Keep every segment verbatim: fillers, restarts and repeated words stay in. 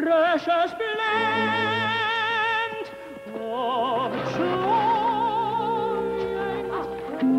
precious blend of joy and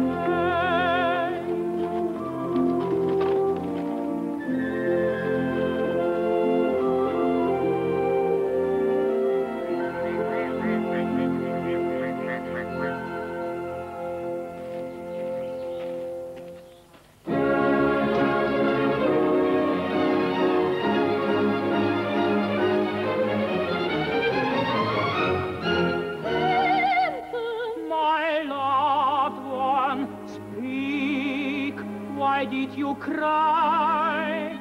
why did you cry?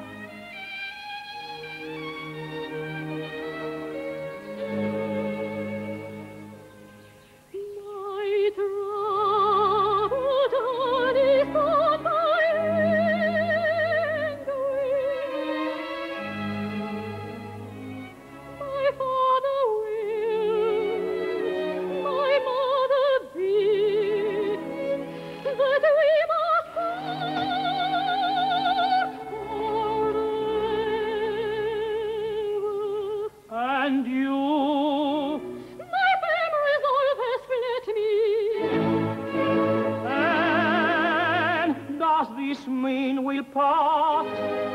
My troubled heart is on my my father wills, my mother bids, that we must and you, my memories always let me. And does this mean we'll part?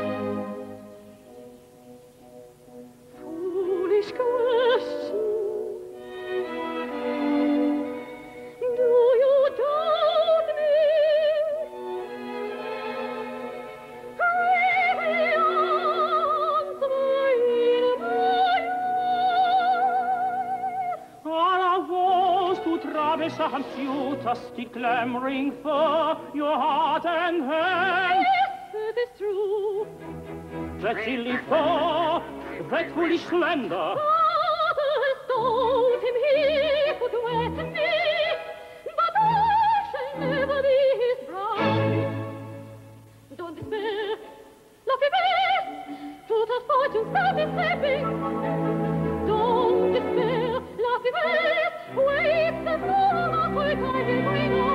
Foolish question. Do you doubt me? Traversam fiutasti clamoring for your heart and hand. Yes, it is true. That silly foe, that foolish slender. Father has told him he could wed me, but I shall never be his bride. Don't despair, lucky best, to the fortune satisfying. Don't despair, lucky best, wait the moment I will bring